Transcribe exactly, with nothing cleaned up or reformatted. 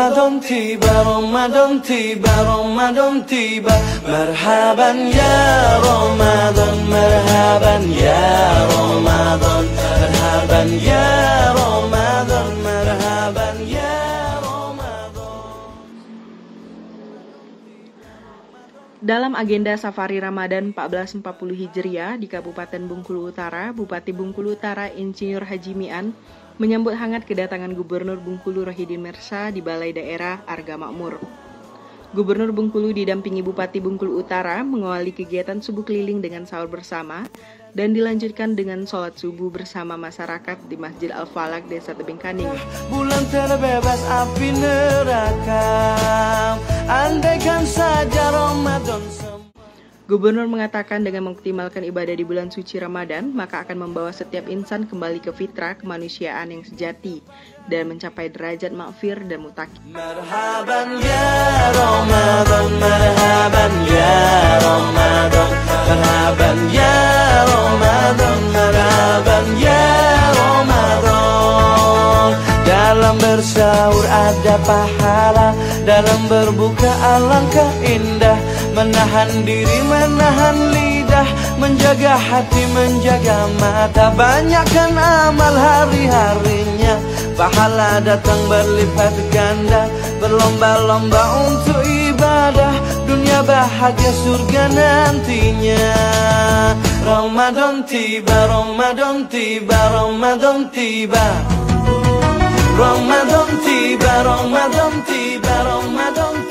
Ramadan tiba, Ramadan tiba, Ramadan tiba. Marhaban ya Ramadan, marhaban ya Ramadan, marhaban ya Ramadan, marhaban ya Ramadan. Dalam agenda Safari Ramadan seribu empat ratus empat puluh Hijriah di Kabupaten Bengkulu Utara, Bupati Bengkulu Utara Insinyur Haji Mian menyambut hangat kedatangan Gubernur Bengkulu Rohidin Mersa di Balai Daerah Arga Makmur. Gubernur Bengkulu didampingi Bupati Bengkulu Utara mengawali kegiatan subuh keliling dengan sahur bersama dan dilanjutkan dengan sholat subuh bersama masyarakat di Masjid Al-Falak, Desa Tebing Kaning. Bulan terbebas api neraka, andaikan saja Ramadan. Gubernur mengatakan dengan mengoptimalkan ibadah di bulan suci Ramadan, maka akan membawa setiap insan kembali ke fitrah kemanusiaan yang sejati dan mencapai derajat makfir dan mutaqin. Marhaban ya Ramadan, marhaban ya Ramadan, marhaban ya Ramadan, marhaban ya Ramadan. Dalam bersahur ada pahala, dalam berbuka alangkah indah. Menahan diri, menahan lidah, menjaga hati, menjaga mata. Banyakkan amal hari-harinya, pahala datang berlipat ganda. Berlomba-lomba untuk ibadah, dunia bahagia surga nantinya. Ramadan tiba, Ramadan tiba, Ramadan tiba. Ramadan tiba, Ramadan tiba, Ramadan tiba.